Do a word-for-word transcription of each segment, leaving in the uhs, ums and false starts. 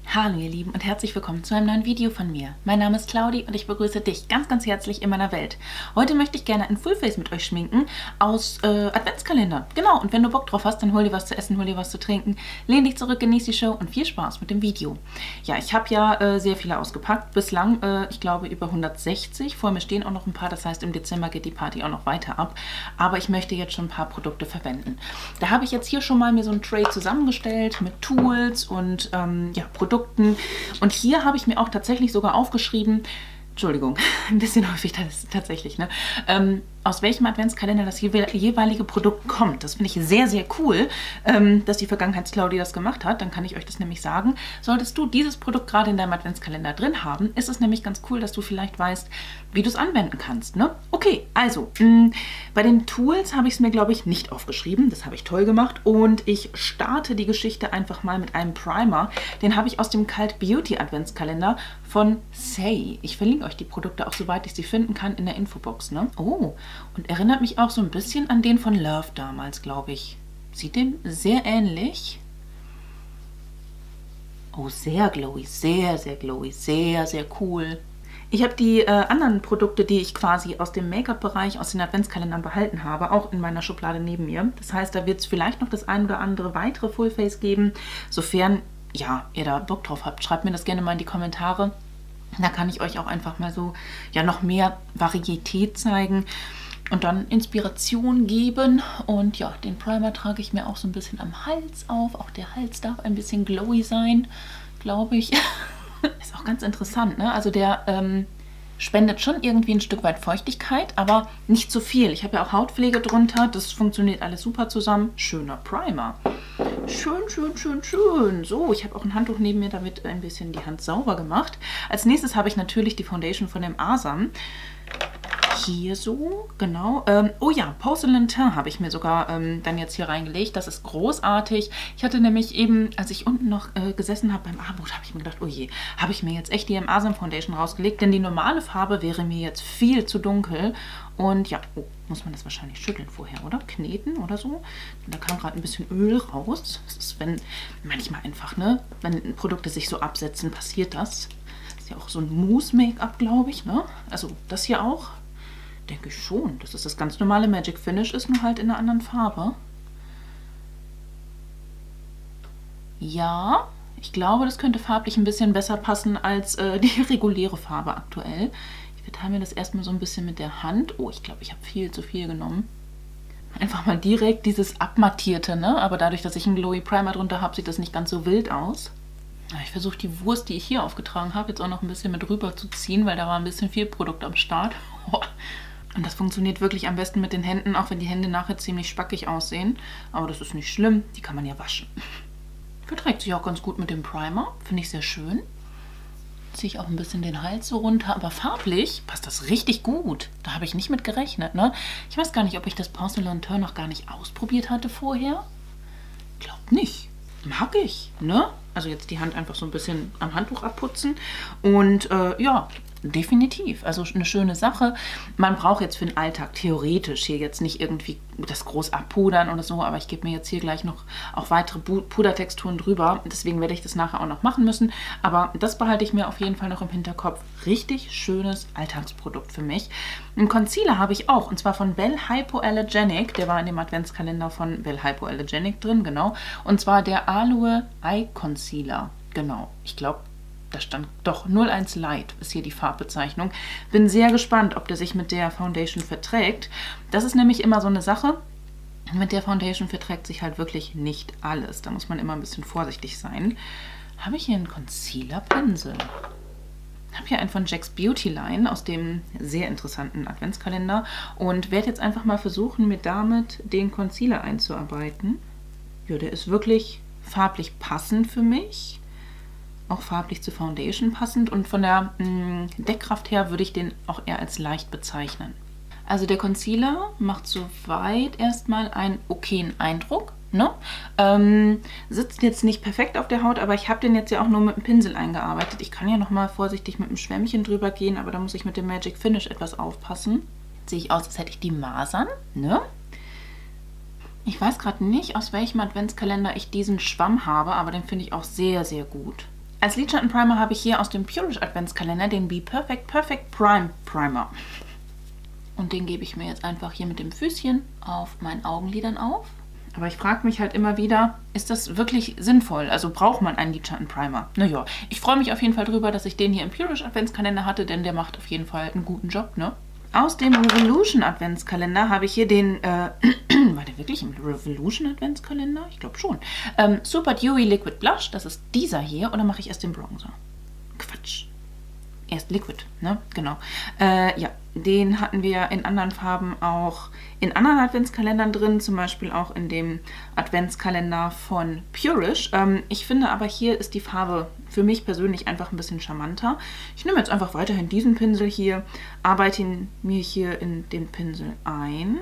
Hallo ihr Lieben und herzlich willkommen zu einem neuen Video von mir. Mein Name ist Claudi und ich begrüße dich ganz, ganz herzlich in meiner Welt. Heute möchte ich gerne ein Fullface mit euch schminken aus äh, Adventskalendern. Genau, und wenn du Bock drauf hast, dann hol dir was zu essen, hol dir was zu trinken, lehn dich zurück, genieß die Show und viel Spaß mit dem Video. Ja, ich habe ja äh, sehr viele ausgepackt. Bislang, äh, ich glaube, über hundertsechzig. Vor mir stehen auch noch ein paar, das heißt, im Dezember geht die Party auch noch weiter ab. Aber ich möchte jetzt schon ein paar Produkte verwenden. Da habe ich jetzt hier schon mal mir so ein Tray zusammengestellt mit Tools und ähm, ja, Produkten. Und hier habe ich mir auch tatsächlich sogar aufgeschrieben, Entschuldigung, ein bisschen häufig das tatsächlich, ne? Ähm, aus welchem Adventskalender das jeweilige Produkt kommt. Das finde ich sehr, sehr cool, ähm, dass die Vergangenheits-Claudi das gemacht hat. Dann kann ich euch das nämlich sagen. Solltest du dieses Produkt gerade in deinem Adventskalender drin haben, ist es nämlich ganz cool, dass du vielleicht weißt, wie du es anwenden kannst, ne? Okay, also, mh, bei den Tools habe ich es mir, glaube ich, nicht aufgeschrieben. Das habe ich toll gemacht. Und ich starte die Geschichte einfach mal mit einem Primer. Den habe ich aus dem Cult Beauty Adventskalender von Saie. Ich verlinke euch die Produkte auch, soweit ich sie finden kann, in der Infobox, ne? Oh, und erinnert mich auch so ein bisschen an den von Love damals, glaube ich. Sieht dem sehr ähnlich. Oh, sehr glowy, sehr, sehr glowy, sehr, sehr cool. Ich habe die äh, anderen Produkte, die ich quasi aus dem Make-up-Bereich, aus den Adventskalendern behalten habe, auch in meiner Schublade neben mir. Das heißt, da wird es vielleicht noch das ein oder andere weitere Fullface geben, sofern, ja, ihr da Bock drauf habt. Schreibt mir das gerne mal in die Kommentare. Da kann ich euch auch einfach mal so, ja, noch mehr Varietät zeigen und dann Inspiration geben. Und ja, den Primer trage ich mir auch so ein bisschen am Hals auf. Auch der Hals darf ein bisschen glowy sein, glaube ich. Ist auch ganz interessant, ne? Also der ähm, spendet schon irgendwie ein Stück weit Feuchtigkeit, aber nicht zu viel. Ich habe ja auch Hautpflege drunter. Das funktioniert alles super zusammen. Schöner Primer. Schön, schön, schön, schön. So, ich habe auch ein Handtuch neben mir, damit ein bisschen die Hand sauber gemacht. Als nächstes habe ich natürlich die Foundation von dem Asam. Hier so, genau. Ähm, oh ja, Porcelain Teint habe ich mir sogar ähm, dann jetzt hier reingelegt. Das ist großartig. Ich hatte nämlich eben, als ich unten noch äh, gesessen habe beim Abendbrot, habe ich mir gedacht, oh je, habe ich mir jetzt echt die Asam Foundation rausgelegt, denn die normale Farbe wäre mir jetzt viel zu dunkel. Und ja, oh, muss man das wahrscheinlich schütteln vorher, oder? Kneten oder so. Da kam gerade ein bisschen Öl raus. Das ist, wenn manchmal einfach, ne, wenn Produkte sich so absetzen, passiert das. Das ist ja auch so ein Mousse-Make-up, glaube ich, ne? Also das hier auch. Denke ich schon, dass es das ganz normale Magic Finish ist, nur halt in einer anderen Farbe. Ja, ich glaube, das könnte farblich ein bisschen besser passen als äh, die reguläre Farbe aktuell. Ich verteile mir das erstmal so ein bisschen mit der Hand. Oh, ich glaube, ich habe viel zu viel genommen. Einfach mal direkt dieses Abmattierte, ne? Aber dadurch, dass ich einen Glowy Primer drunter habe, sieht das nicht ganz so wild aus. Ich versuche die Wurst, die ich hier aufgetragen habe, jetzt auch noch ein bisschen mit rüber zu ziehen, weil da war ein bisschen viel Produkt am Start. Und das funktioniert wirklich am besten mit den Händen, auch wenn die Hände nachher ziemlich spackig aussehen. Aber das ist nicht schlimm, die kann man ja waschen. Verträgt sich auch ganz gut mit dem Primer, finde ich sehr schön. Ziehe ich auch ein bisschen den Hals so runter, aber farblich passt das richtig gut. Da habe ich nicht mit gerechnet, ne? Ich weiß gar nicht, ob ich das Porcelain Teint noch gar nicht ausprobiert hatte vorher. Glaubt nicht. Mag ich, ne? Also jetzt die Hand einfach so ein bisschen am Handtuch abputzen. Und äh, ja, definitiv. Also eine schöne Sache. Man braucht jetzt für den Alltag theoretisch hier jetzt nicht irgendwie das groß abpudern oder so, aber ich gebe mir jetzt hier gleich noch auch weitere Pudertexturen drüber. Deswegen werde ich das nachher auch noch machen müssen. Aber das behalte ich mir auf jeden Fall noch im Hinterkopf. Richtig schönes Alltagsprodukt für mich. Einen Concealer habe ich auch, und zwar von Belle Hypoallergenic. Der war in dem Adventskalender von Belle Hypoallergenic drin, genau. Und zwar der Aloe Eye Concealer. Genau, ich glaube, da stand doch null eins Light, ist hier die Farbbezeichnung. Bin sehr gespannt, ob der sich mit der Foundation verträgt. Das ist nämlich immer so eine Sache. Mit der Foundation verträgt sich halt wirklich nicht alles. Da muss man immer ein bisschen vorsichtig sein. Habe ich hier einen Concealer-Pinsel? Ich habe hier einen von Jack's Beauty Line aus dem sehr interessanten Adventskalender und werde jetzt einfach mal versuchen, mir damit den Concealer einzuarbeiten. Ja, der ist wirklich farblich passend für mich. Auch farblich zur Foundation passend und von der mh, Deckkraft her würde ich den auch eher als leicht bezeichnen. Also der Concealer macht soweit erstmal einen okayen Eindruck, ne? Ähm, sitzt jetzt nicht perfekt auf der Haut, aber ich habe den jetzt ja auch nur mit dem Pinsel eingearbeitet. Ich kann ja noch mal vorsichtig mit dem Schwämmchen drüber gehen, aber da muss ich mit dem Magic Finish etwas aufpassen. Jetzt sehe ich aus, als hätte ich die Masern, ne? Ich weiß gerade nicht, aus welchem Adventskalender ich diesen Schwamm habe, aber den finde ich auch sehr, sehr gut. Als Lidschattenprimer habe ich hier aus dem Purish Adventskalender den Be Perfect Perfect Prime Primer. Und den gebe ich mir jetzt einfach hier mit dem Füßchen auf meinen Augenlidern auf. Aber ich frage mich halt immer wieder, ist das wirklich sinnvoll? Also braucht man einen Lidschattenprimer? Naja, ich freue mich auf jeden Fall drüber, dass ich den hier im Purish Adventskalender hatte, denn der macht auf jeden Fall einen guten Job, ne? Aus dem Revolution Adventskalender habe ich hier den, äh, war der wirklich im Revolution Adventskalender? Ich glaube schon. Ähm, Super Dewy Liquid Blush, das ist dieser hier, oder mache ich erst den Bronzer? Quatsch. Erst Liquid, ne? Genau. Äh, ja, den hatten wir in anderen Farben auch in anderen Adventskalendern drin, zum Beispiel auch in dem Adventskalender von Purish. Ähm, ich finde aber, hier ist die Farbe für mich persönlich einfach ein bisschen charmanter. Ich nehme jetzt einfach weiterhin diesen Pinsel hier, arbeite ihn mir hier in den Pinsel ein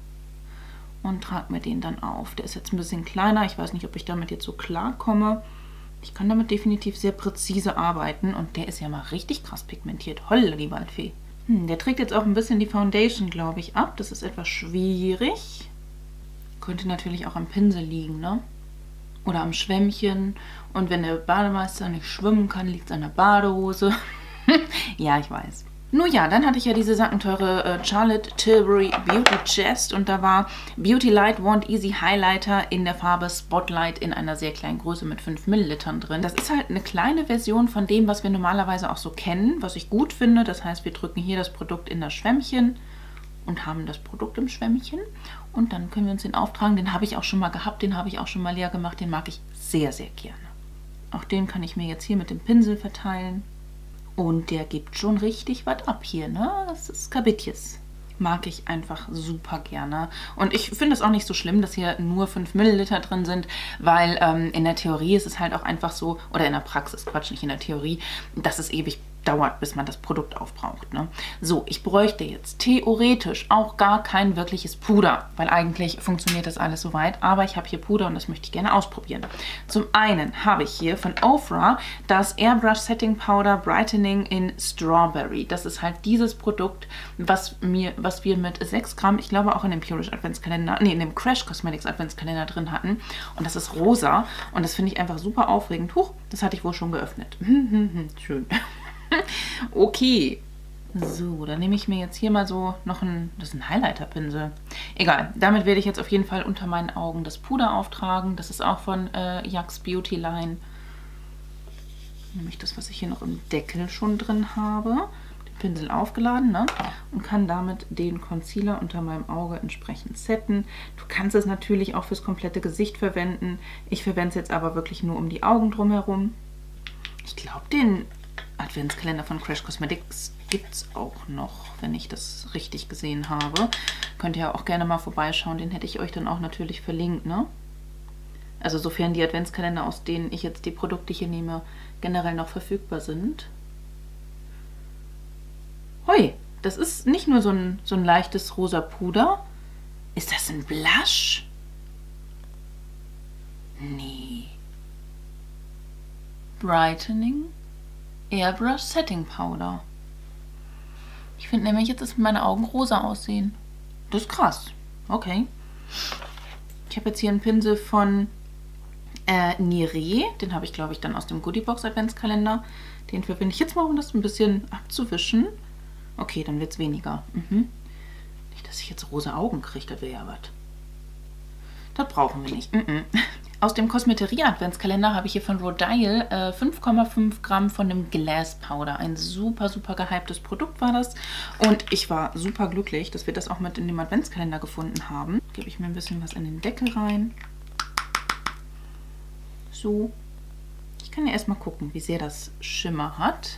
und trage mir den dann auf. Der ist jetzt ein bisschen kleiner, ich weiß nicht, ob ich damit jetzt so klarkomme. Ich kann damit definitiv sehr präzise arbeiten und der ist ja mal richtig krass pigmentiert. Holla die Waldfee. Hm, der trägt jetzt auch ein bisschen die Foundation, glaube ich, ab. Das ist etwas schwierig. Könnte natürlich auch am Pinsel liegen, ne? Oder am Schwämmchen. Und wenn der Bademeister nicht schwimmen kann, liegt es an der Badehose. Ja, ich weiß. Nun ja, dann hatte ich ja diese sackenteure äh, Charlotte Tilbury Beauty Chest und da war Beauty Light Wand Easy Highlighter in der Farbe Spotlight in einer sehr kleinen Größe mit fünf Millilitern drin. Das ist halt eine kleine Version von dem, was wir normalerweise auch so kennen, was ich gut finde. Das heißt, wir drücken hier das Produkt in das Schwämmchen und haben das Produkt im Schwämmchen und dann können wir uns den auftragen. Den habe ich auch schon mal gehabt, den habe ich auch schon mal leer gemacht, den mag ich sehr, sehr gerne. Auch den kann ich mir jetzt hier mit dem Pinsel verteilen. Und der gibt schon richtig was ab hier, ne? Das ist Kabitjes. Mag ich einfach super gerne. Und ich finde es auch nicht so schlimm, dass hier nur fünf Milliliter drin sind, weil ähm, in der Theorie ist es halt auch einfach so, oder in der Praxis, Quatsch, nicht in der Theorie, dass es ewig dauert, bis man das Produkt aufbraucht, ne? So, ich bräuchte jetzt theoretisch auch gar kein wirkliches Puder, weil eigentlich funktioniert das alles soweit, aber ich habe hier Puder und das möchte ich gerne ausprobieren. Zum einen habe ich hier von Ofra das Airbrush Setting Powder Brightening in Strawberry. Das ist halt dieses Produkt, was, mir, was wir mit sechs Gramm, ich glaube auch in dem Purish Adventskalender, nee, in dem Crash Cosmetics Adventskalender drin hatten. Und das ist rosa und das finde ich einfach super aufregend. Huch, das hatte ich wohl schon geöffnet. Schön. Okay, so, dann nehme ich mir jetzt hier mal so noch ein, das ist ein Highlighter-Pinsel. Egal, damit werde ich jetzt auf jeden Fall unter meinen Augen das Puder auftragen. Das ist auch von äh, Jax Beauty Line. Nämlich das, was ich hier noch im Deckel schon drin habe. Den Pinsel aufgeladen, ne? Und kann damit den Concealer unter meinem Auge entsprechend setten. Du kannst es natürlich auch fürs komplette Gesicht verwenden. Ich verwende es jetzt aber wirklich nur um die Augen drumherum. Ich glaube, den Adventskalender von Crash Cosmetics gibt es auch noch, wenn ich das richtig gesehen habe. Könnt ihr auch gerne mal vorbeischauen, den hätte ich euch dann auch natürlich verlinkt, ne? Also sofern die Adventskalender, aus denen ich jetzt die Produkte hier nehme, generell noch verfügbar sind. Hui, das ist nicht nur so ein, so ein leichtes rosa Puder. Ist das ein Blush? Nee. Brightening Airbrush Setting Powder. Ich finde nämlich jetzt, dass meine Augen rosa aussehen. Das ist krass. Okay. Ich habe jetzt hier einen Pinsel von äh, Nire. Den habe ich, glaube ich, dann aus dem Goodiebox Adventskalender. Den verwende ich jetzt mal, um das ein bisschen abzuwischen. Okay, dann wird es weniger. Mhm. Nicht, dass ich jetzt rosa Augen kriege, das wäre ja was. Das brauchen wir nicht. Mhm. Aus dem Kosmeterie Adventskalender habe ich hier von Rodial äh, fünf Komma fünf Gramm von dem Glass Powder. Ein super, super gehyptes Produkt war das. Und ich war super glücklich, dass wir das auch mit in dem Adventskalender gefunden haben. Gebe ich mir ein bisschen was in den Deckel rein. So. Ich kann ja erstmal gucken, wie sehr das Schimmer hat.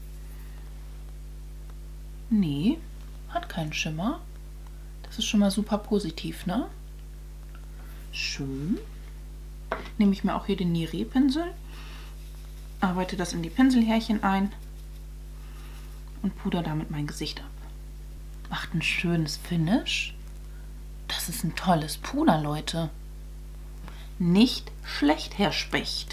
Nee, hat keinen Schimmer. Das ist schon mal super positiv, ne? Schön. Nehme ich mir auch hier den Nire-Pinsel, arbeite das in die Pinselhärchen ein und puder damit mein Gesicht ab. Macht ein schönes Finish. Das ist ein tolles Puder, Leute. Nicht schlecht, Herr Specht.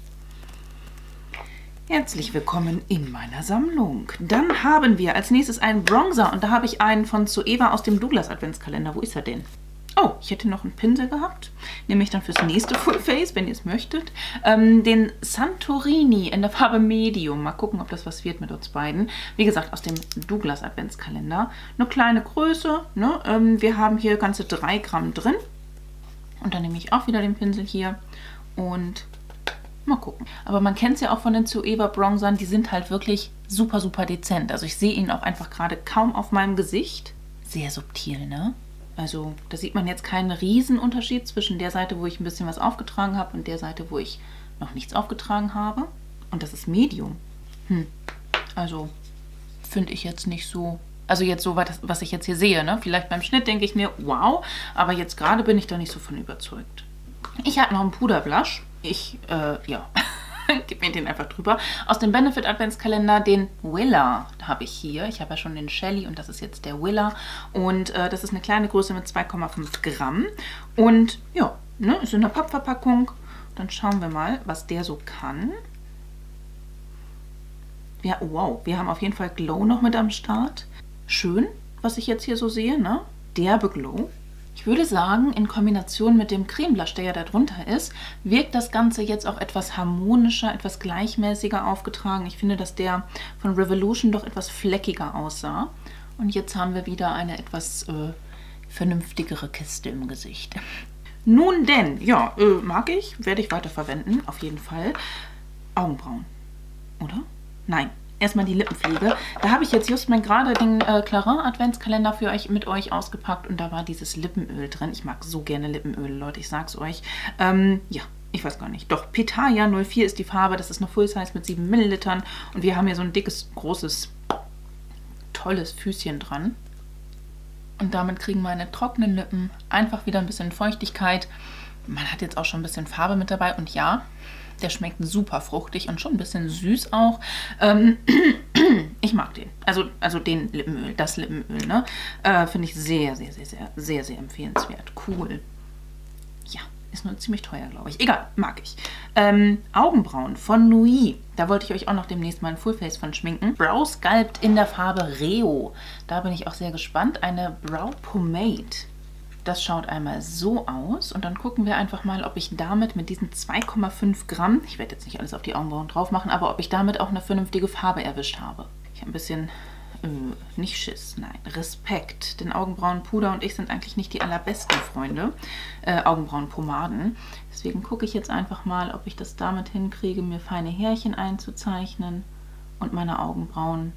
Herzlich willkommen in meiner Sammlung. Dann haben wir als nächstes einen Bronzer und da habe ich einen von Zoeva aus dem Douglas Adventskalender. Wo ist er denn? Oh, ich hätte noch einen Pinsel gehabt. Nehme ich dann fürs nächste Full Face, wenn ihr es möchtet. Ähm, den Santorini in der Farbe Medium. Mal gucken, ob das was wird mit uns beiden. Wie gesagt, aus dem Douglas Adventskalender. Eine kleine Größe. Ne? Ähm, wir haben hier ganze drei Gramm drin. Und dann nehme ich auch wieder den Pinsel hier. Und mal gucken. Aber man kennt es ja auch von den Zoeva Bronzern. Die sind halt wirklich super, super dezent. Also ich sehe ihn auch einfach gerade kaum auf meinem Gesicht. Sehr subtil, ne? Also da sieht man jetzt keinen Riesenunterschied zwischen der Seite, wo ich ein bisschen was aufgetragen habe und der Seite, wo ich noch nichts aufgetragen habe. Und das ist Medium. Hm. Also finde ich jetzt nicht so... Also jetzt so, was ich jetzt hier sehe, ne? Vielleicht beim Schnitt denke ich mir, wow, aber jetzt gerade bin ich da nicht so von überzeugt. Ich habe noch einen Puderblush. Ich, äh, ja, gib mir den einfach drüber. Aus dem Benefit Adventskalender, den Willa habe ich hier. Ich habe ja schon den Shelly und das ist jetzt der Willa. Und äh, das ist eine kleine Größe mit zwei Komma fünf Gramm. Und ja, ne, ist in der Pappverpackung. Dann schauen wir mal, was der so kann. Ja, wow, wir haben auf jeden Fall Glow noch mit am Start. Schön, was ich jetzt hier so sehe, ne? Derbe Glow. Ich würde sagen, in Kombination mit dem Creme Blush, der ja da drunter ist, wirkt das Ganze jetzt auch etwas harmonischer, etwas gleichmäßiger aufgetragen. Ich finde, dass der von Revolution doch etwas fleckiger aussah. Und jetzt haben wir wieder eine etwas äh, vernünftigere Kiste im Gesicht. Nun denn, ja, äh, mag ich, werde ich weiter verwenden, auf jeden Fall. Augenbrauen, oder? Nein. Erstmal die Lippenpflege. Da habe ich jetzt just mal gerade den äh, Clarins Adventskalender für euch mit euch ausgepackt und da war dieses Lippenöl drin. Ich mag so gerne Lippenöl, Leute, ich sag's euch. Ähm, ja, ich weiß gar nicht. Doch, Pitaya null vier ist die Farbe. Das ist eine Full Size mit sieben Millilitern und wir haben hier so ein dickes, großes, tolles Füßchen dran. Und damit kriegen meine trockenen Lippen einfach wieder ein bisschen Feuchtigkeit. Man hat jetzt auch schon ein bisschen Farbe mit dabei und ja, der schmeckt super fruchtig und schon ein bisschen süß auch. Ähm, ich mag den. Also, also den Lippenöl, das Lippenöl, ne? Äh, finde ich sehr, sehr, sehr, sehr, sehr, sehr empfehlenswert. Cool. Ja, ist nur ziemlich teuer, glaube ich. Egal, mag ich. Ähm, Augenbrauen von Nui. Da wollte ich euch auch noch demnächst mal ein Fullface von schminken. Brow Sculpt in der Farbe Reo. Da bin ich auch sehr gespannt. Eine Brow Pomade. Das schaut einmal so aus und dann gucken wir einfach mal, ob ich damit mit diesen zwei Komma fünf Gramm, ich werde jetzt nicht alles auf die Augenbrauen drauf machen, aber ob ich damit auch eine vernünftige Farbe erwischt habe. Ich habe ein bisschen, äh, nicht Schiss, nein, Respekt. Denn Augenbrauenpuder und ich sind eigentlich nicht die allerbesten Freunde, äh, Augenbrauenpomaden. Deswegen gucke ich jetzt einfach mal, ob ich das damit hinkriege, mir feine Härchen einzuzeichnen und meine Augenbrauen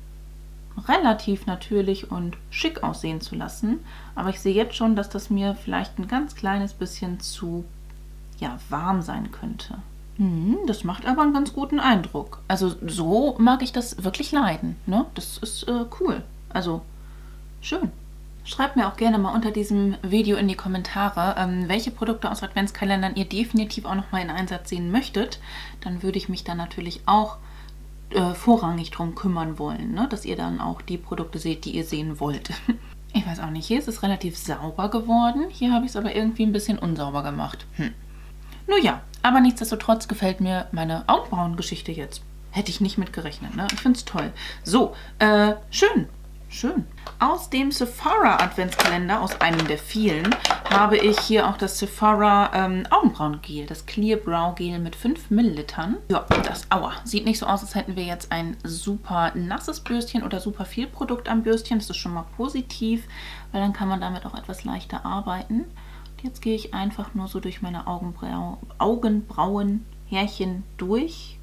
relativ natürlich und schick aussehen zu lassen. Aber ich sehe jetzt schon, dass das mir vielleicht ein ganz kleines bisschen zu ja, warm sein könnte. Hm, das macht aber einen ganz guten Eindruck. Also so mag ich das wirklich leiden. Ne? Das ist äh, cool. Also schön. Schreibt mir auch gerne mal unter diesem Video in die Kommentare, ähm, welche Produkte aus Adventskalendern ihr definitiv auch noch mal in Einsatz sehen möchtet. Dann würde ich mich dann natürlich auch Äh, vorrangig drum kümmern wollen, ne? Dass ihr dann auch die Produkte seht, die ihr sehen wollt. Ich weiß auch nicht, hier ist es relativ sauber geworden. Hier habe ich es aber irgendwie ein bisschen unsauber gemacht. Hm. Nun ja, aber nichtsdestotrotz gefällt mir meine Augenbrauengeschichte jetzt. Hätte ich nicht mit gerechnet, ne? Ich finde es toll. So, äh, schön. Schön. Aus dem Sephora Adventskalender, aus einem der vielen, habe ich hier auch das Sephora ähm, Augenbrauengel, das Clear Brow Gel mit fünf Millilitern. Ja, das, aua, sieht nicht so aus, als hätten wir jetzt ein super nasses Bürstchen oder super viel Produkt am Bürstchen. Das ist schon mal positiv, weil dann kann man damit auch etwas leichter arbeiten. Und jetzt gehe ich einfach nur so durch meine Augenbrau Augenbrauen, Härchen durch.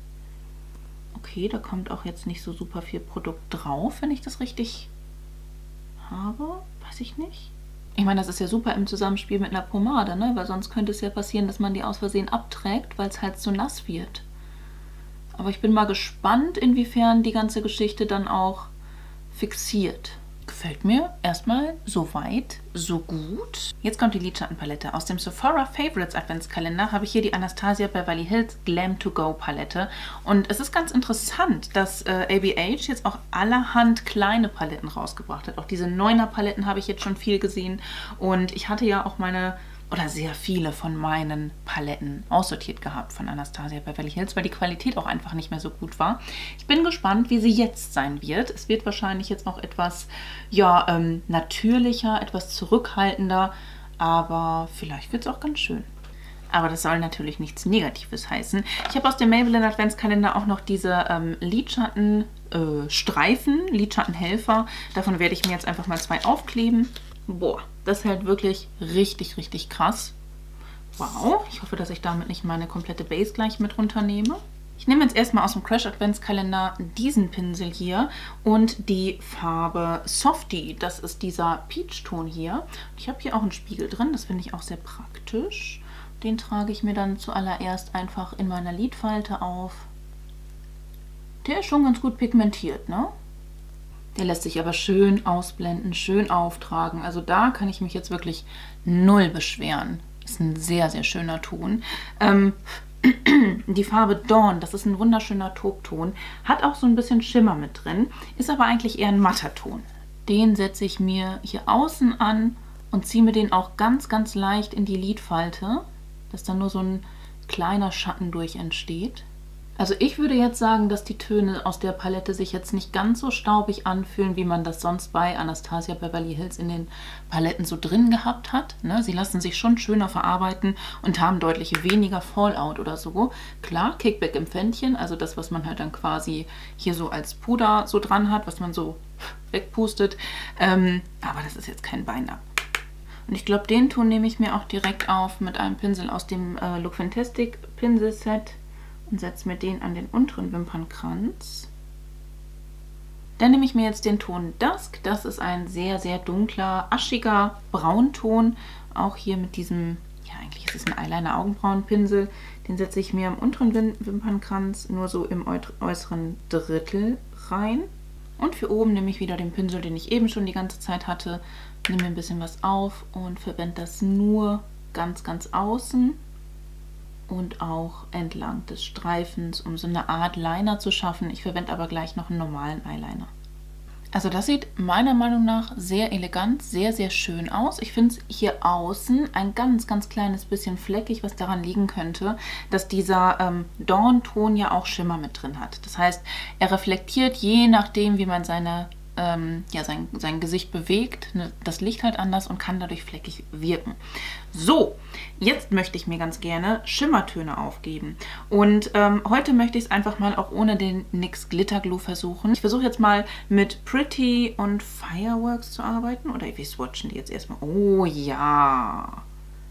Okay, da kommt auch jetzt nicht so super viel Produkt drauf, wenn ich das richtig habe, weiß ich nicht. Ich meine, das ist ja super im Zusammenspiel mit einer Pomade, ne? Weil sonst könnte es ja passieren, dass man die aus Versehen abträgt, weil es halt so nass wird. Aber ich bin mal gespannt, inwiefern die ganze Geschichte dann auch fixiert. Gefällt mir erstmal so weit, so gut. Jetzt kommt die Lidschattenpalette. Aus dem Sephora Favorites Adventskalender habe ich hier die Anastasia Beverly Hills Glam to Go Palette. Und es ist ganz interessant, dass äh, A B H jetzt auch allerhand kleine Paletten rausgebracht hat. Auch diese Neuner Paletten habe ich jetzt schon viel gesehen. Und ich hatte ja auch meine, oder sehr viele von meinen Paletten aussortiert gehabt von Anastasia Beverly Hills, weil die Qualität auch einfach nicht mehr so gut war. Ich bin gespannt, wie sie jetzt sein wird. Es wird wahrscheinlich jetzt auch etwas ja, ähm, natürlicher, etwas zurückhaltender, aber vielleicht wird es auch ganz schön. Aber das soll natürlich nichts Negatives heißen. Ich habe aus dem Maybelline Adventskalender auch noch diese ähm, Lidschatten äh, Streifen, Lidschattenhelfer. Davon werde ich mir jetzt einfach mal zwei aufkleben. Boah, das hält wirklich richtig, richtig krass. Wow, ich hoffe, dass ich damit nicht meine komplette Base gleich mit runternehme. Ich nehme jetzt erstmal aus dem Crash Adventskalender diesen Pinsel hier und die Farbe Softie. Das ist dieser Peach-Ton hier. Ich habe hier auch einen Spiegel drin, das finde ich auch sehr praktisch. Den trage ich mir dann zuallererst einfach in meiner Lidfalte auf. Der ist schon ganz gut pigmentiert, ne? Der lässt sich aber schön ausblenden, schön auftragen. Also da kann ich mich jetzt wirklich null beschweren. Ist ein sehr, sehr schöner Ton. Ähm, die Farbe Dawn, das ist ein wunderschöner Taubton, hat auch so ein bisschen Schimmer mit drin, ist aber eigentlich eher ein matter Ton. Den setze ich mir hier außen an und ziehe mir den auch ganz, ganz leicht in die Lidfalte, dass da nur so ein kleiner Schatten durch entsteht. Also ich würde jetzt sagen, dass die Töne aus der Palette sich jetzt nicht ganz so staubig anfühlen, wie man das sonst bei Anastasia Beverly Hills in den Paletten so drin gehabt hat. Ne? Sie lassen sich schon schöner verarbeiten und haben deutlich weniger Fallout oder so. Klar, Kickback im Pfännchen, also das, was man halt dann quasi hier so als Puder so dran hat, was man so wegpustet. Ähm, aber das ist jetzt kein Binder. Und ich glaube, den Ton nehme ich mir auch direkt auf mit einem Pinsel aus dem äh, Look Fantastic Pinselset. Und setze mir den an den unteren Wimpernkranz. Dann nehme ich mir jetzt den Ton Dusk. Das ist ein sehr, sehr dunkler, aschiger Braunton. Auch hier mit diesem, ja eigentlich ist es ein Eyeliner-Augenbrauenpinsel. Den setze ich mir am unteren Wim Wimpernkranz nur so im äußeren Drittel rein. Und für oben nehme ich wieder den Pinsel, den ich eben schon die ganze Zeit hatte. Nehme mir ein bisschen was auf und verwende das nur ganz, ganz außen. Und auch entlang des Streifens, um so eine Art Liner zu schaffen. Ich verwende aber gleich noch einen normalen Eyeliner. Also das sieht meiner Meinung nach sehr elegant, sehr, sehr schön aus. Ich finde es hier außen ein ganz, ganz kleines bisschen fleckig, was daran liegen könnte, dass dieser ähm, Dawn-Ton ja auch Schimmer mit drin hat. Das heißt, er reflektiert je nachdem, wie man seine Ähm, ja, sein, sein Gesicht bewegt, ne, das Licht halt anders und kann dadurch fleckig wirken. So, jetzt möchte ich mir ganz gerne Schimmertöne aufgeben. Und ähm, heute möchte ich es einfach mal auch ohne den N Y X Glitter Glue versuchen. Ich versuche jetzt mal mit Pretty und Fireworks zu arbeiten. Oder wir swatchen die jetzt erstmal. Oh ja!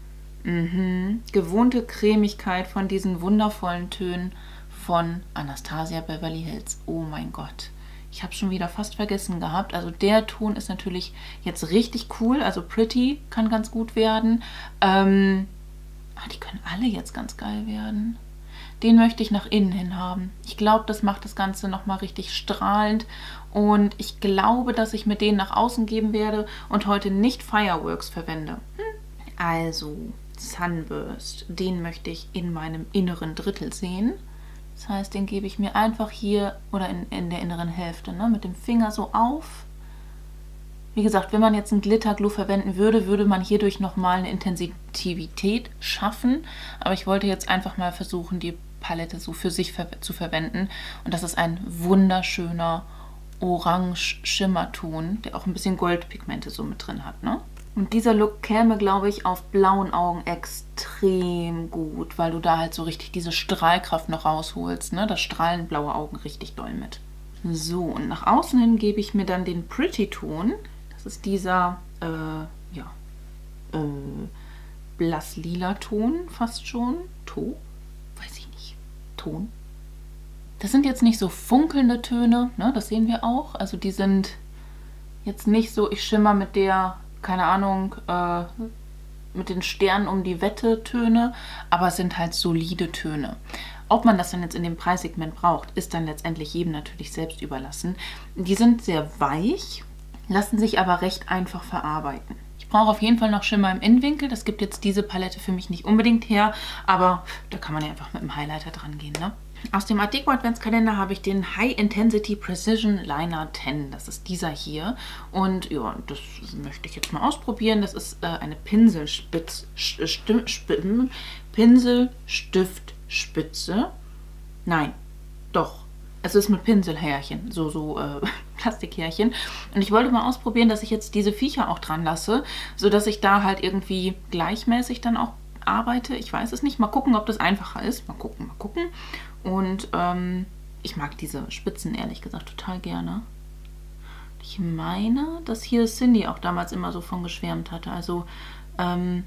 Mhm. Gewohnte Cremigkeit von diesen wundervollen Tönen von Anastasia Beverly Hills. Oh mein Gott! Ich habe schon wieder fast vergessen gehabt. Also der Ton ist natürlich jetzt richtig cool. Also Pretty kann ganz gut werden. Ähm, ah, die können alle jetzt ganz geil werden. Den möchte ich nach innen hin haben. Ich glaube, das macht das Ganze nochmal richtig strahlend. Und ich glaube, dass ich mir den nach außen geben werde und heute nicht Fireworks verwende. Hm. Also Sunburst. Den möchte ich in meinem inneren Drittel sehen. Das heißt, den gebe ich mir einfach hier oder in, in der inneren Hälfte, ne, mit dem Finger so auf. Wie gesagt, wenn man jetzt einen Glitterglue verwenden würde, würde man hierdurch nochmal eine Intensivität schaffen. Aber ich wollte jetzt einfach mal versuchen, die Palette so für sich ver zu verwenden. Und das ist ein wunderschöner Orange-Schimmerton, der auch ein bisschen Goldpigmente so mit drin hat, ne? Und dieser Look käme, glaube ich, auf blauen Augen extrem gut, weil du da halt so richtig diese Strahlkraft noch rausholst, ne? Da strahlen blaue Augen richtig doll mit. So, und nach außen hin gebe ich mir dann den Pretty-Ton. Das ist dieser, äh, ja, äh, blass-lila Ton fast schon. To? Weiß ich nicht. Ton. Das sind jetzt nicht so funkelnde Töne, ne? Das sehen wir auch. Also die sind jetzt nicht so, ich schimmer mit der, keine Ahnung, äh, mit den Sternen um die Wette Töne, aber es sind halt solide Töne. Ob man das dann jetzt in dem Preissegment braucht, ist dann letztendlich jedem natürlich selbst überlassen. Die sind sehr weich, lassen sich aber recht einfach verarbeiten. Ich brauche auf jeden Fall noch Schimmer im Innenwinkel. Das gibt jetzt diese Palette für mich nicht unbedingt her, aber da kann man ja einfach mit dem Highlighter dran gehen, ne? Aus dem Art Deco Adventskalender habe ich den High Intensity Precision Liner zehn. Das ist dieser hier. Und ja, das möchte ich jetzt mal ausprobieren. Das ist äh, eine Pinselspitz, St St Pinselstiftspitze. Nein, doch. Es ist mit Pinselhärchen. So, so, äh, Plastikhärchen. Und ich wollte mal ausprobieren, dass ich jetzt diese Viecher auch dran lasse, sodass ich da halt irgendwie gleichmäßig dann auch arbeite. Ich weiß es nicht. Mal gucken, ob das einfacher ist. Mal gucken, mal gucken. Und ähm, ich mag diese Spitzen ehrlich gesagt total gerne. Ich meine, dass hier Cindy auch damals immer so von geschwärmt hatte. Also ähm,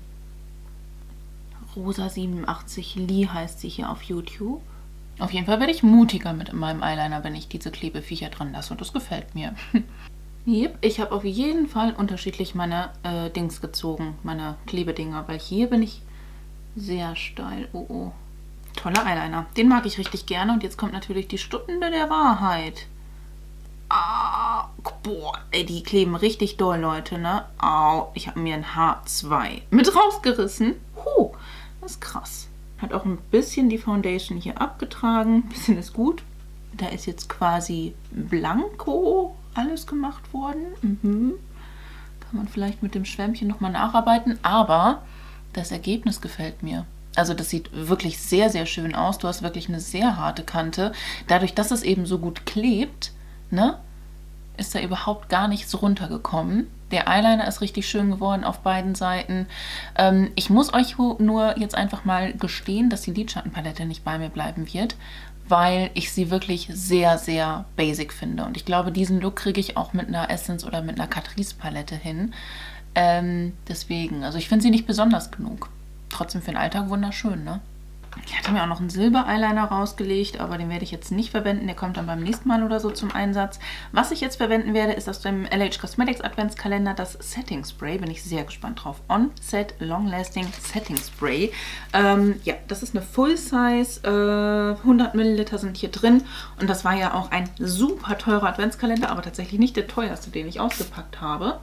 Rosa siebenundachtzig Lee heißt sie hier auf YouTube. Auf jeden Fall werde ich mutiger mit meinem Eyeliner, wenn ich diese Klebeviecher dran lasse. Und das gefällt mir. Yep, ich habe auf jeden Fall unterschiedlich meine äh, Dings gezogen. Meine Klebedinger. Weil hier bin ich sehr steil. Oh, oh. Toller Eyeliner. Den mag ich richtig gerne. Und jetzt kommt natürlich die Stunde der Wahrheit. Ah, boah, ey, die kleben richtig doll, Leute, ne? Au, ich habe mir ein H zwei mit rausgerissen. Huh, das ist krass. Hat auch ein bisschen die Foundation hier abgetragen. Ein bisschen ist gut. Da ist jetzt quasi blanko alles gemacht worden. Mhm. Kann man vielleicht mit dem Schwämmchen nochmal nacharbeiten. Aber das Ergebnis gefällt mir. Also das sieht wirklich sehr, sehr schön aus. Du hast wirklich eine sehr harte Kante. Dadurch, dass es eben so gut klebt, ne, ist da überhaupt gar nichts runtergekommen. Der Eyeliner ist richtig schön geworden auf beiden Seiten. Ähm, ich muss euch nur jetzt einfach mal gestehen, dass die Lidschattenpalette nicht bei mir bleiben wird, weil ich sie wirklich sehr, sehr basic finde. Und ich glaube, diesen Look kriege ich auch mit einer Essence oder mit einer Catrice Palette hin. Ähm, deswegen, also ich finde sie nicht besonders genug. Trotzdem für den Alltag wunderschön, ne? Ich hatte mir auch noch einen Silber-Eyeliner rausgelegt, aber den werde ich jetzt nicht verwenden. Der kommt dann beim nächsten Mal oder so zum Einsatz. Was ich jetzt verwenden werde, ist aus dem L H Cosmetics Adventskalender das Setting Spray. Bin ich sehr gespannt drauf. On Set Long Lasting Setting Spray. Ähm, ja, das ist eine Full Size. Äh, hundert Milliliter sind hier drin. Und das war ja auch ein super teurer Adventskalender, aber tatsächlich nicht der teuerste, den ich ausgepackt habe.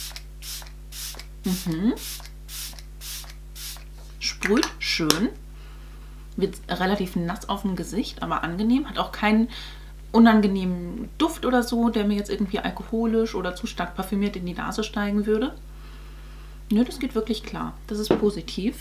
Mhm. Sprüht schön. Wird relativ nass auf dem Gesicht, aber angenehm. Hat auch keinen unangenehmen Duft oder so, der mir jetzt irgendwie alkoholisch oder zu stark parfümiert in die Nase steigen würde. Nö, das geht wirklich klar. Das ist positiv.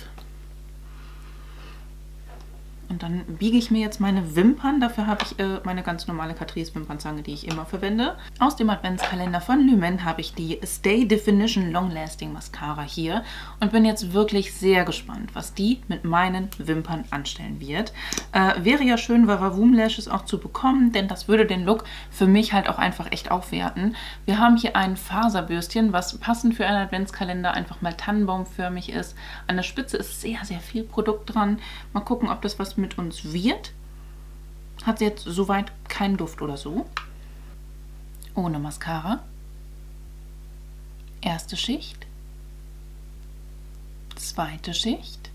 Und dann biege ich mir jetzt meine Wimpern. Dafür habe ich äh, meine ganz normale Catrice Wimpernzange, die ich immer verwende. Aus dem Adventskalender von Lumen habe ich die Stay Definition Long Lasting Mascara hier. Und bin jetzt wirklich sehr gespannt, was die mit meinen Wimpern anstellen wird. Äh, wäre ja schön, Vavavoom Lashes auch zu bekommen, denn das würde den Look für mich halt auch einfach echt aufwerten. Wir haben hier ein Faserbürstchen, was passend für einen Adventskalender einfach mal tannenbaumförmig ist. An der Spitze ist sehr, sehr viel Produkt dran. Mal gucken, ob das was mit uns wird. Hat jetzt soweit keinen Duft oder so. Ohne Mascara. Erste Schicht. Zweite Schicht.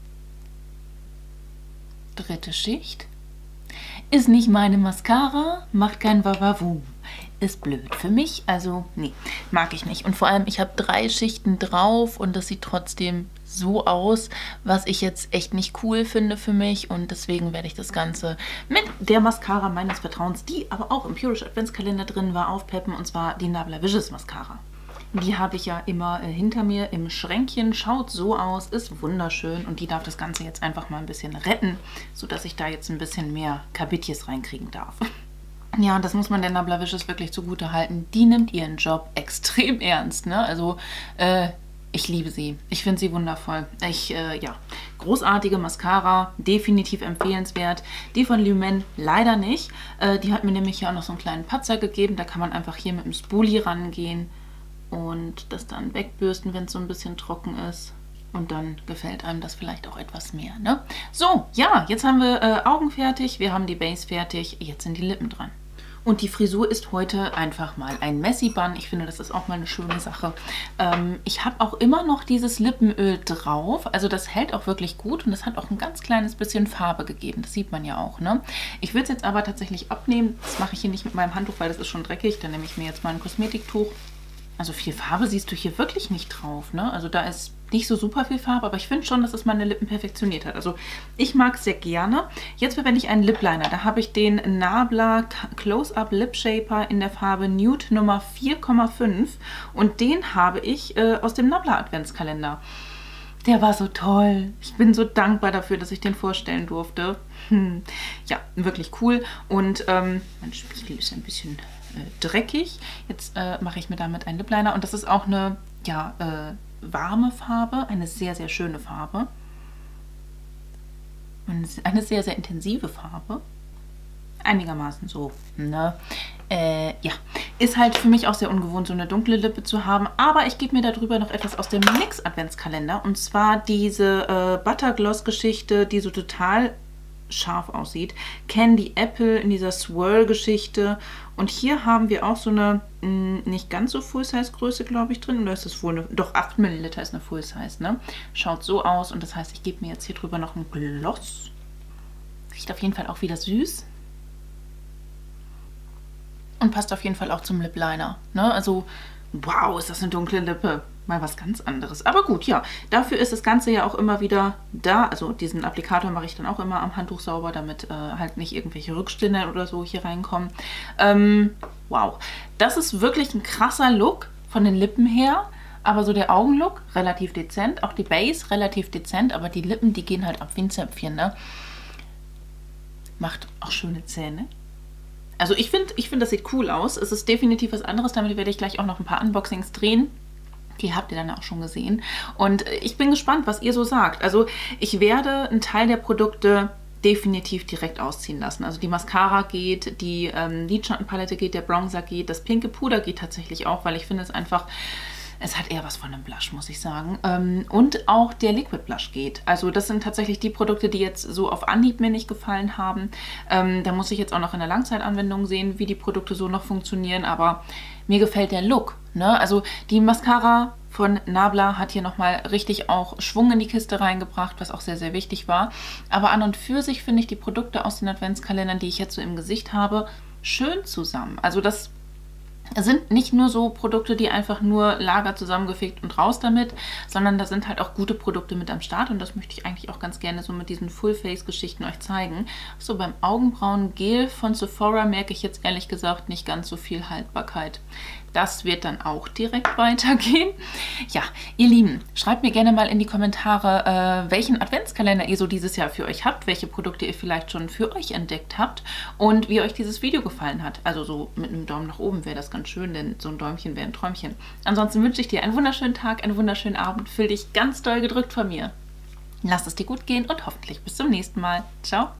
Dritte Schicht. Ist nicht meine Mascara, macht kein Vavavoom. Ist blöd für mich, also nee, mag ich nicht. Und vor allem, ich habe drei Schichten drauf und das sieht trotzdem so aus, was ich jetzt echt nicht cool finde für mich. Und deswegen werde ich das Ganze mit der Mascara meines Vertrauens, die aber auch im Purish Adventskalender drin war, aufpeppen. Und zwar die Nabla Vicious Mascara. Die habe ich ja immer äh, hinter mir im Schränkchen. Schaut so aus, ist wunderschön. Und die darf das Ganze jetzt einfach mal ein bisschen retten, sodass ich da jetzt ein bisschen mehr Kabitjes reinkriegen darf. Ja, das muss man der Nabla Vicious wirklich zugute halten. Die nimmt ihren Job extrem ernst, ne? Also, äh, ich liebe sie. Ich finde sie wundervoll. Ich, äh, ja, großartige Mascara, definitiv empfehlenswert. Die von Lumen leider nicht. Äh, die hat mir nämlich hier auch noch so einen kleinen Patzer gegeben. Da kann man einfach hier mit dem Spoolie rangehen und das dann wegbürsten, wenn es so ein bisschen trocken ist. Und dann gefällt einem das vielleicht auch etwas mehr, ne? So, ja, jetzt haben wir äh, Augen fertig, wir haben die Base fertig, jetzt sind die Lippen dran. Und die Frisur ist heute einfach mal ein Messy Bun. Ich finde, das ist auch mal eine schöne Sache. Ähm, ich habe auch immer noch dieses Lippenöl drauf. Also das hält auch wirklich gut und das hat auch ein ganz kleines bisschen Farbe gegeben. Das sieht man ja auch, ne? Ich würde es jetzt aber tatsächlich abnehmen. Das mache ich hier nicht mit meinem Handtuch, weil das ist schon dreckig. Dann nehme ich mir jetzt mal ein Kosmetiktuch. Also viel Farbe siehst du hier wirklich nicht drauf, ne? Also da ist nicht so super viel Farbe, aber ich finde schon, dass es meine Lippen perfektioniert hat. Also ich mag es sehr gerne. Jetzt verwende ich einen Lip Liner. Da habe ich den Nabla Close-Up Lip Shaper in der Farbe Nude Nummer vier Komma fünf und den habe ich äh, aus dem Nabla Adventskalender. Der war so toll. Ich bin so dankbar dafür, dass ich den vorstellen durfte. Hm. Ja, wirklich cool. Und ähm, mein Spiegel ist ein bisschen dreckig. Jetzt äh, mache ich mir damit einen Lip Liner und das ist auch eine ja, äh, warme Farbe, eine sehr, sehr schöne Farbe. Und eine sehr, sehr intensive Farbe. Einigermaßen so, ne? Äh, ja, ist halt für mich auch sehr ungewohnt, so eine dunkle Lippe zu haben. Aber ich gebe mir darüber noch etwas aus dem NYX Adventskalender. Und zwar diese äh, Buttergloss-Geschichte, die so total scharf aussieht. Candy Apple in dieser Swirl-Geschichte. Und hier haben wir auch so eine mh, nicht ganz so Full-Size-Größe, glaube ich, drin. Oder ist das wohl eine, doch acht Milliliter ist eine Full-Size, ne? Schaut so aus. Und das heißt, ich gebe mir jetzt hier drüber noch einen Gloss. Riecht auf jeden Fall auch wieder süß. Und passt auf jeden Fall auch zum Lip Liner. Ne? Also, wow, ist das eine dunkle Lippe. Mal was ganz anderes. Aber gut, ja, dafür ist das Ganze ja auch immer wieder da. Also diesen Applikator mache ich dann auch immer am Handtuch sauber, damit äh, halt nicht irgendwelche Rückstände oder so hier reinkommen. Ähm, wow, das ist wirklich ein krasser Look von den Lippen her. Aber so der Augenlook relativ dezent. Auch die Base relativ dezent. Aber die Lippen, die gehen halt ab wie ein Zäpfchen, ne? Macht auch schöne Zähne. Also ich finde, ich find, das sieht cool aus. Es ist definitiv was anderes. Damit werde ich gleich auch noch ein paar Unboxings drehen. Die habt ihr dann auch schon gesehen. Und ich bin gespannt, was ihr so sagt. Also ich werde einen Teil der Produkte definitiv direkt ausziehen lassen. Also die Mascara geht, die ähm, Lidschattenpalette geht, der Bronzer geht, das pinke Puder geht tatsächlich auch, weil ich finde es einfach... Es hat eher was von einem Blush, muss ich sagen. Ähm, und auch der Liquid Blush geht. Also das sind tatsächlich die Produkte, die jetzt so auf Anhieb mir nicht gefallen haben. Ähm, da muss ich jetzt auch noch in der Langzeitanwendung sehen, wie die Produkte so noch funktionieren. Aber mir gefällt der Look. Ne? Also die Mascara von Nabla hat hier nochmal richtig auch Schwung in die Kiste reingebracht, was auch sehr, sehr wichtig war. Aber an und für sich finde ich die Produkte aus den Adventskalendern, die ich jetzt so im Gesicht habe, schön zusammen. Also das... Es sind nicht nur so Produkte, die einfach nur Lager zusammengefegt und raus damit, sondern da sind halt auch gute Produkte mit am Start und das möchte ich eigentlich auch ganz gerne so mit diesen Full-Face-Geschichten euch zeigen. So, beim Augenbrauen-Gel von Sephora merke ich jetzt ehrlich gesagt nicht ganz so viel Haltbarkeit. Das wird dann auch direkt weitergehen. Ja, ihr Lieben, schreibt mir gerne mal in die Kommentare, äh, welchen Adventskalender ihr so dieses Jahr für euch habt, welche Produkte ihr vielleicht schon für euch entdeckt habt und wie euch dieses Video gefallen hat. Also so mit einem Daumen nach oben wäre das ganz schön, denn so ein Däumchen wäre ein Träumchen. Ansonsten wünsche ich dir einen wunderschönen Tag, einen wunderschönen Abend. Fühl dich ganz doll gedrückt von mir. Lasst es dir gut gehen und hoffentlich bis zum nächsten Mal. Ciao!